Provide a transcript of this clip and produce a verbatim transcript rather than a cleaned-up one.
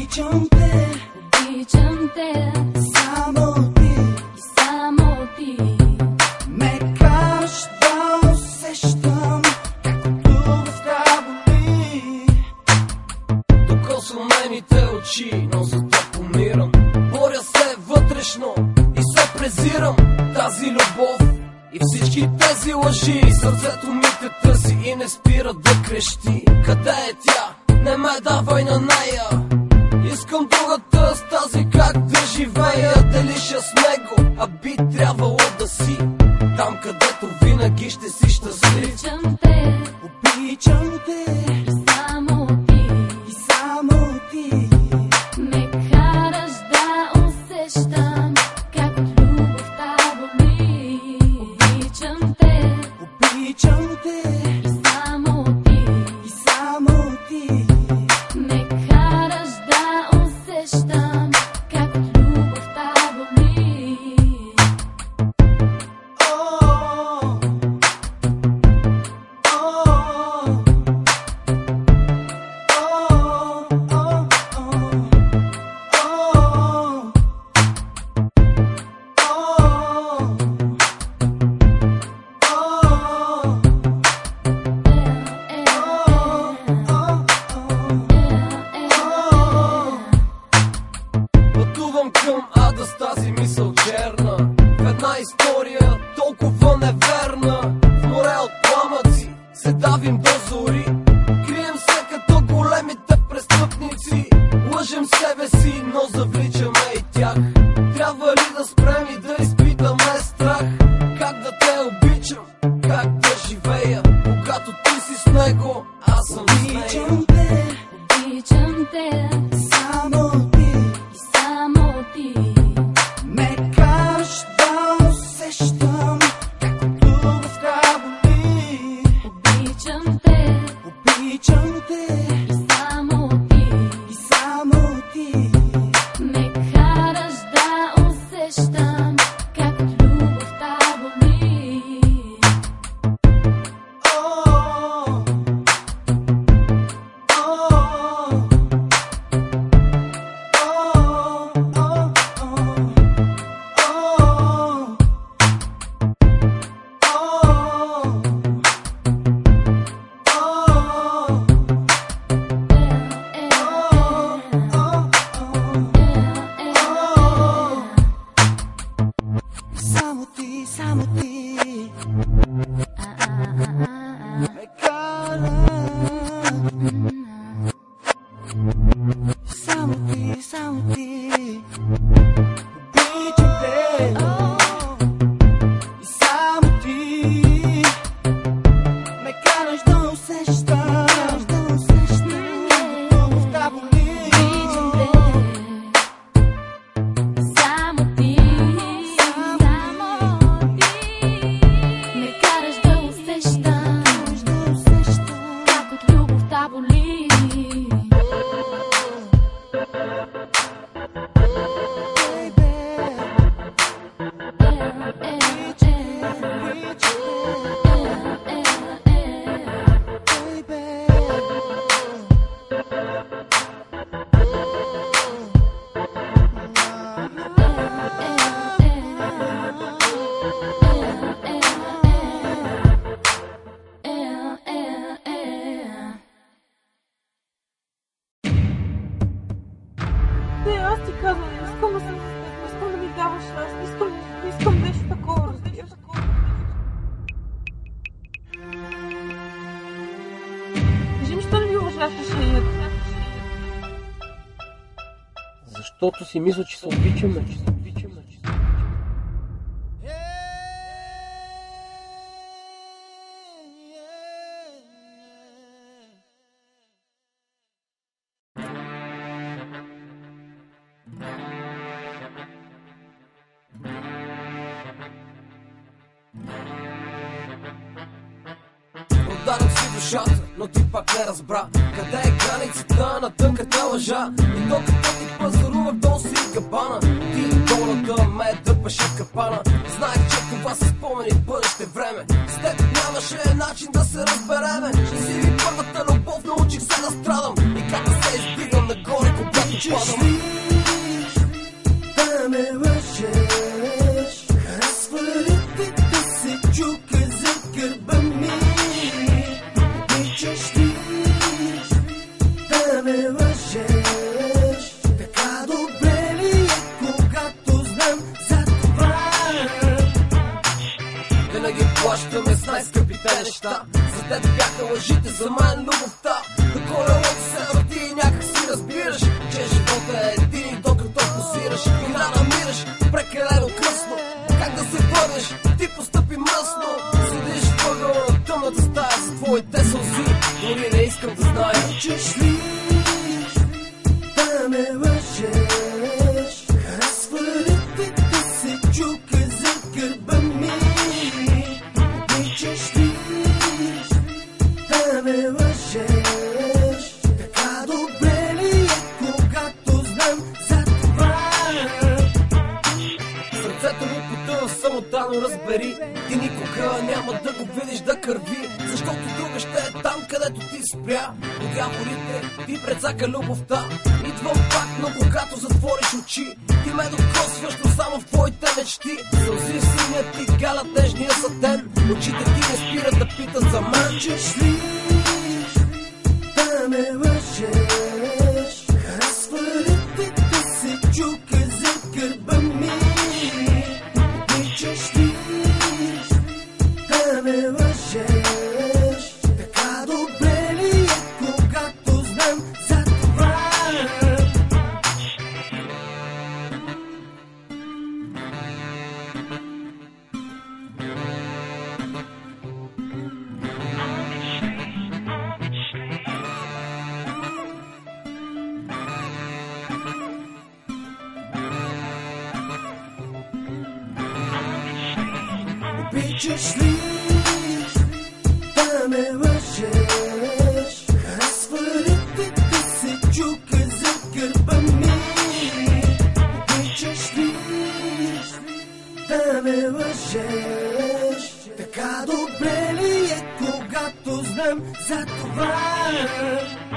Обичам те, обичам те, само ти, и само ти ме караш да усещам, както връзка боли. Докосвамените очи, но за това помирам. Боря се вътрешно и се презирам. Тази любов и всички тези лъжи, сърцето ми те търси и не спира да крещи. Къде е тя? Не ме давай на нея. Искам другата с тази как да живея. Делиша с него, а би трябвало да си там, където винаги ще си щастлив. обичам те, Обичам те, и само ти и само ти ме караш да усещам как от любовта боли. Обичам те, обичам те, и само ти и само ти ме караш да усещам как от любовта боли. О, Пътувам към ада с тази мисъл черна, в една история толкова неверна. В море от пламъци се давим до зори, крием се като големите престъпници. Лъжем себе си, но завличаме и тях. Трябва ли да спрем и да изпитаме страх? Как да те обичам, как да живея, когато ти си с него, аз съм с нея. обичам те, Обичам те, само ти и само ти ме караш да усещам, както връзка боли. обичам те, Обичам те, и само ти и само ти ме караш да усещам как от любовта боли. О, о, само ти, само ти ме кара. Само ти, само ти обичам те, и само ти ме караш да усещам, да усещам любовта боли. Обичам те, само ти, само ти ме караш да усещам как от любовта боли. Не, аз ти казвам, не искам да съм с теб, не искам да ми даваш раз, не искам, не искам нещо такова, разбираш? Кажи ми, що не ми уважаваш решението? Защото си мисля, че се обичаме, че се обичаме, че се обичаме. Продадох си душата, но ти пак не разбра къде е границата на тънката лъжа. И докато ти пазарувах до си капана, ти долната ме дърпаше в капана. Знаех, че това са спомени в бъдеще време. С теб нямаше начин да се разбереме. Ще си ви първата любов, научих се да страдам и как да се издигам нагоре, когато Обичаш ли да ме лъжеш? Харесва ли ти да се чука за гърба ми? Обичаш ли да ме лъжеш? Така добре ли е, когато знам за това? Винаги плащаме с най-скъпите неща. За теб бяха лъжите, за мен любовта. На колелото се върти и някак си разбираш, че живота е един и докато позираш. Игра намираш прекалено късно. Как да се върнеш? Ти постъпи мръсно. Седиш в ъгъла на тъмната стая за твоите сълзи. Дори не искам да зная. Обичаш ли да ме лъжеш? Харесва ли ти да се чука за гърба ми? Обичаш ли да ме лъжеш? Така добре ли е, когато знам за това? Сърцето ми потъва в самота, но разбери, ти никога няма да го видиш да кърви. Защото друга ще е там, където ти спря. До дяволите ти прецака любовта. Идвам пак, но когато затвориш очи, ти ме докосваш, но само в твоите мечти. Сълзи в синя ти галят нежния сатен. Очите ти не спират да питат за мен. Обичаш ли да ме лъжеш? Харесва ли ти да се чука за гърба ми? Обичаш ли да ме лъжеш? Така добре ли е, когато знам за това? Обичаш ли да ме лъжеш? Харесва ли ти да се чука за гърба ми? Обичаш ли да ме лъжеш? Така добре ли е, когато знам за това?